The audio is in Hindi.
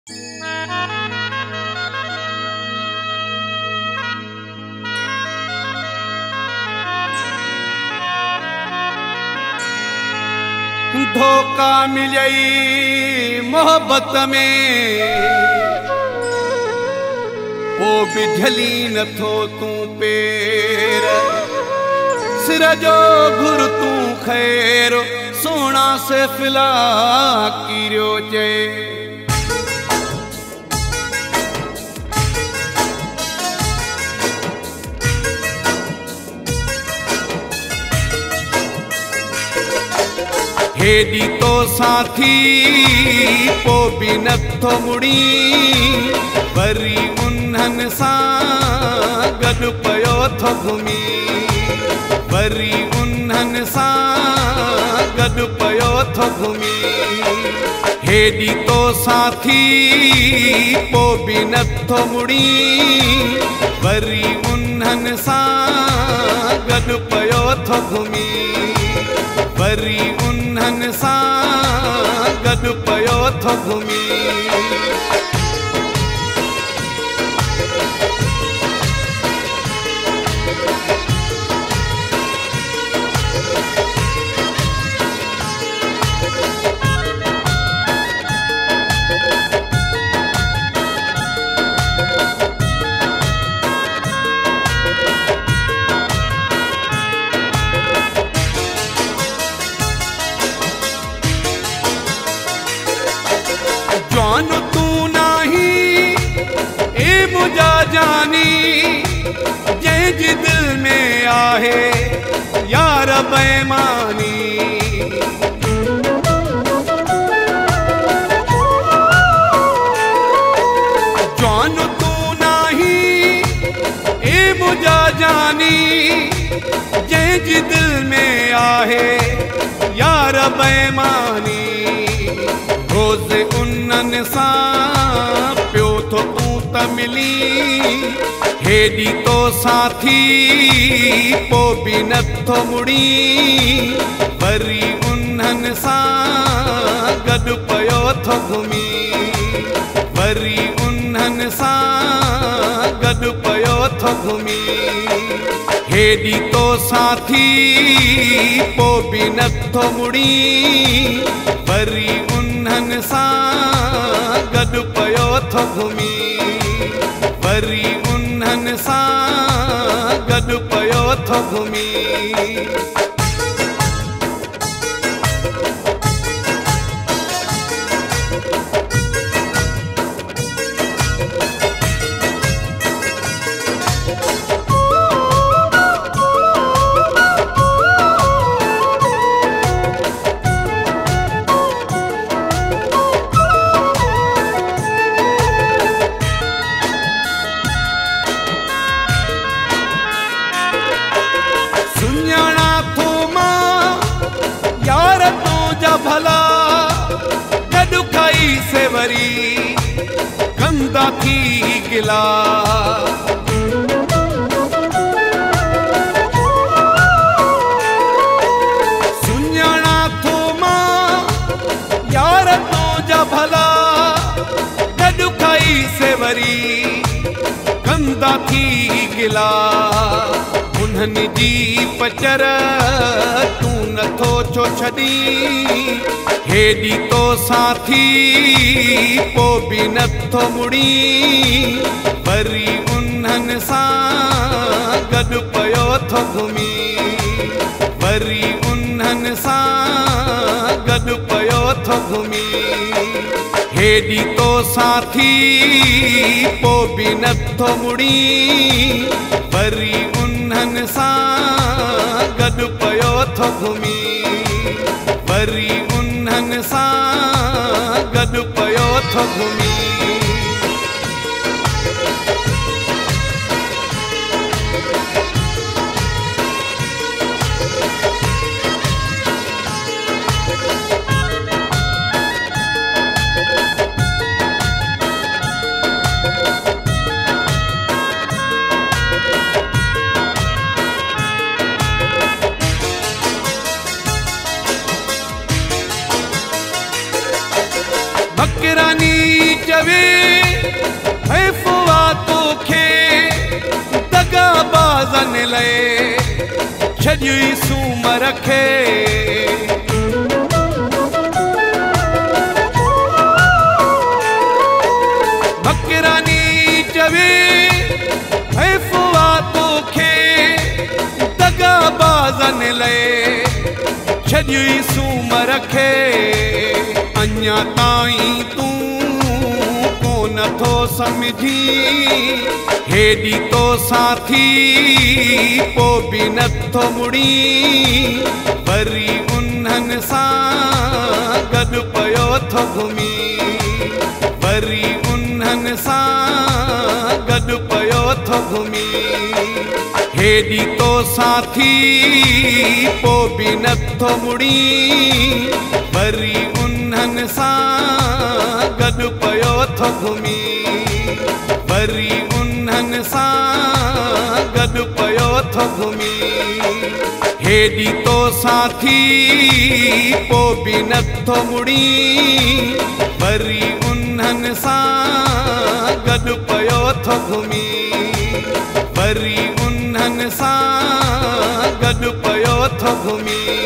धोखा मिलई मोहब्बत में ओ बिझली नथो तू पेर सिर जो घुर तू खैर सोना से फिला कीरियो चे हेडी तो साथी पो भी नथो मुड़ी वरी उन्हनि सां गॾु पयो थो घुमी वरी उन्हनि सां गॾु पयो थो घुमी हेडी तो साथी पो भी नथो मुड़ी वरी उन्हनि सां गॾु पयो थो घुमी वरी उन्हनि सां गॾु पयो थो घुमी जान तू नाही ए मुझा जानी जंहिं जी दिल में आहे यार बेईमानी जान तू नाही ए मुझा जानी जंहिं जी दिल में आहे यार बेईमानी रोज़ उन्हनि सां पियो थो तूं त मिली हेडी तो साथी पो भी नथो मुड़ी वरी उन्हनि सां गॾु पयो थो घुमी वरी उन्हनि सां गॾु पयो थो घुमी हेडी तो साथी पो भी नथो मुड़ी वरी उन्हनि सां गॾु पयो थो घुमी वरी उन्हनि सां गॾु पयो थो घुमी सुञाणा थो मां यार तुंहिंजा भला गॾु खाई से वरी कंदा थी गिला सुञाणा थो मां यार तुंहिंजा भला गॾु खाई से वरी कंदा थी गिला उन्हनि जी पचर तूं नथो छो छॾी हेडी तो साथी पो भी नथो मुड़ी वरी उन्हनि सां गॾु पयो थो घुमी वरी उन्हनि सां गॾु पयो थो घुमी हेडी तो साथी पो भी नथो मुड़ी वरी उन्हनि सां गॾु पयो थो घुमी वरी उन्हनि सां गॾु पयो थो घुमी बकरानी चवे छॾियई सूमर खे। बकरानी चवे तोखे दगाबाज़न लाइ छॾियई सूमर खे। अञा ताईं तूं को नथो सम्झी हेॾी तो साथी पोइ बि नथो मुड़ी। वरी उन्हनि सां गॾु पियो थो घुमी। वरी उन्हनि सां गॾु पियो थो घुमी। हेॾी तो साथी पोइ बि नथो मुड़ी। वरी उन्हनि सां गॾु पियो थो घुमी। वरी उन्हनि सां गॾु पियो थो घुमी। हेॾी तो साथी पोइ बि नथो मुड़ी। वरी उन्हनि सां गॾु पियो थो घुमी। वरी उन्हनि सां गॾु पियो थो घुमी।